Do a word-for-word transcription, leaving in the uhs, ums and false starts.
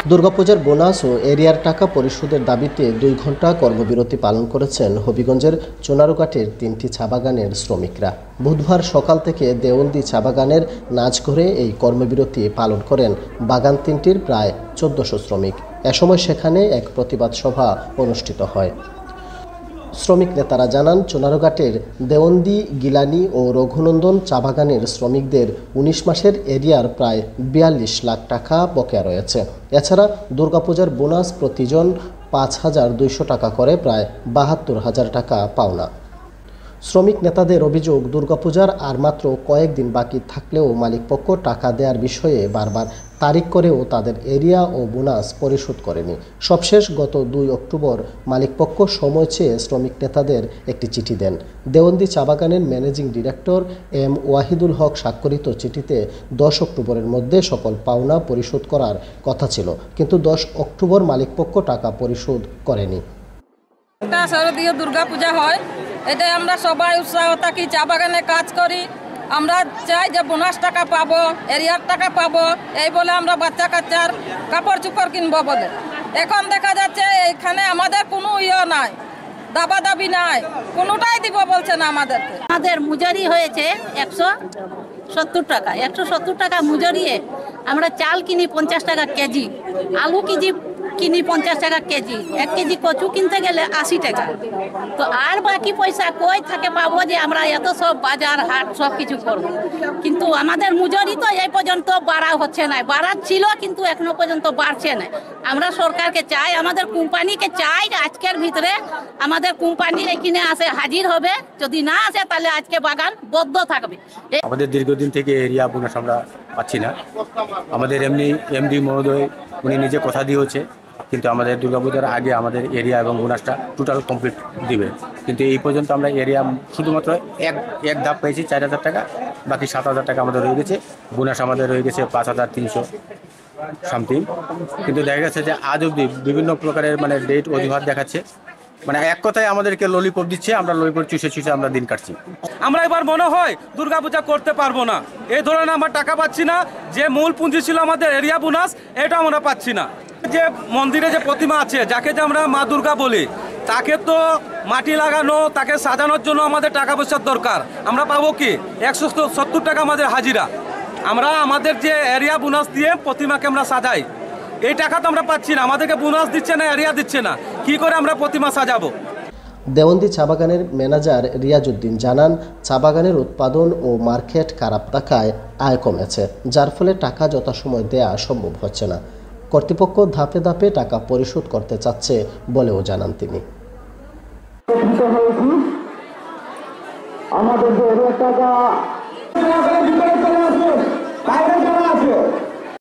দুর্গাপূজার বোনাস ও এরিয়ার টাকা পরিশোধের দাবিতে দুই ঘন্টা কর্মবিরতি পালন করেছেন হবিগঞ্জের চুনারুঘাটের তিনটি চা বাগানের শ্রমিকরা। বুধবার সকাল থেকে দেওলদি চা বাগানের নাচঘরে এই কর্মবিরতি পালন করেন বাগান তিনটির প্রায় চোদ্দশো শ্রমিক। এ সময় সেখানে এক প্রতিবাদ সভা অনুষ্ঠিত হয়। শ্রমিক নেতারা জানান, চুনারুঘাটের দেওন্দি, গিলানি ও রঘুনন্দন চা বাগানের শ্রমিকদের উনিশ মাসের এরিয়ার প্রায় বিয়াল্লিশ লাখ টাকা বকেয়া রয়েছে। এছাড়া দুর্গাপূজার বোনাস প্রতিজন পাঁচ হাজার দুইশো টাকা করে প্রায় বাহাত্তর হাজার টাকা পাওনা। শ্রমিক নেতাদের অভিযোগ, দুর্গাপূজার আর মাত্র কয়েকদিন বাকি থাকলেও মালিকপক্ষ টাকা দেওয়ার বিষয়ে বারবার তারিখ করেও তাদের এরিয়া ও বোনাস পরিশোধ করেনি। সবশেষ গত দুই অক্টোবর মালিকপক্ষ সময় চেয়ে শ্রমিক নেতাদের একটি চিঠি দেন। দেওন্দি চা বাগানের ম্যানেজিং ডিরেক্টর এম ওয়াহিদুল হক স্বাক্ষরিত চিঠিতে দশ অক্টোবরের মধ্যে সকল পাওনা পরিশোধ করার কথা ছিল, কিন্তু দশ অক্টোবর মালিকপক্ষ টাকা পরিশোধ করেনি। শারদীয় দুর্গা পূজা হয়, এটাই আমরা সবাই উৎসাহ থাকি, চা বাগানে কাজ করি। আমরা চাই যে বোনাস টাকা পাবো, এরিয়ার টাকা পাবো, এই বলে আমরা বাচ্চা কাচ্চার কাপড় চোপড় কিনবো বলে। এখন দেখা যাচ্ছে এখানে আমাদের কোনো ইয়ে নাই, দাবা দাবি নাই, কোনোটাই দিব বলছে না আমাদেরকে। আমাদের মজুরি হয়েছে একশো সত্তর টাকা একশো সত্তর টাকা মজুরিয়ে আমরা চাল কিনি পঞ্চাশ টাকা কেজি, আলু কেজি কিনি পঞ্চাশ টাকা কেজি, এক কেজি কচু কিনতে গেলে আশি টাকা। তো আর বাকি পয়সা কই থাকে পাবো যে আমরা এত সব বাজার হাট সব কিছু করবো? কিন্তু আমাদের মজুরি তো এই পর্যন্ত বাড়া হচ্ছে না, বাড়া ছিল কিন্তু এখনো পর্যন্ত বাড়ছে না। আমরা সরকারকে চাই, আমাদের কোম্পানিকে চাই আজকের ভিতরে আমাদের কোম্পানি এখানে আসে হাজির হবে, যদি না আসে তাহলে আজকে বাগান বদ্ধ থাকবে। আমাদের দীর্ঘদিন থেকে এরিয়া বোনাস আমরা পাচ্ছি না। আমাদের এমনি এমডি মহোদয় উনি নিজে কথা দিয়েছে, কিন্তু আমাদের দুর্গাপূজার আগে আমাদের এরিয়া এবং বোনাসটা টোটাল কমপ্লিট দিবে, কিন্তু এই পর্যন্ত আমরা এরিয়া শুধুমাত্র এক এক ধাপ পেয়েছি চার হাজার টাকা, বাকি সাত হাজার টাকা আমাদের রয়ে গেছে। বোনাস আমাদের রয়ে গেছে পাঁচ হাজার তিনশো সামথিং। কিন্তু দেখা গেছে যে আজ অবধি বিভিন্ন প্রকারের মানে ডেট অজুহাত দেখাচ্ছে, মানে এক কথায় আমাদেরকে ললিপপ দিচ্ছে, আমরা ললিপপ চুষে চুষে আমরা দিন কাটছি। আমরা এবার মনে হয় দুর্গাপূজা করতে পারবো না, এই ধরনের আমরা টাকা পাচ্ছি না। যে মূল পুঁজি ছিল আমাদের এরিয়া বোনাস, এটা আমরা পাচ্ছি না। যে মন্দিরে যে প্রতিমা আছে, যাকে যে আমরা মা দুর্গা বলি, তাকে তো মাটি লাগানো, তাকে সাজানোর জন্য আমাদের টাকা পয়সার দরকার। আমরা পাবো কি? একশো সত্তর টাকা আমাদের হাজিরা। আমরা আমাদের যে এরিয়া বোনাস দিয়ে প্রতিমাকে আমরা সাজাই, এই টাকা তো আমরা পাচ্ছি না। আমাদেরকে বোনাস দিচ্ছে না, এরিয়া দিচ্ছে না, কি করে আমরা প্রতিমা সাজাবো? দেওন্দি চা বাগানের ম্যানেজার রিয়াজউদ্দিন জানান, চা বাগানের উৎপাদন ও মার্কেট খারাপ থাকায় আয় কমেছে, যার ফলে টাকা যথাসময় দেয়া সম্ভব হচ্ছে না। কর্তৃপক্ষ ধাপে ধাপে টাকা পরিশোধ করতে চাচ্ছে বলেও জানান তিনি। আমাদের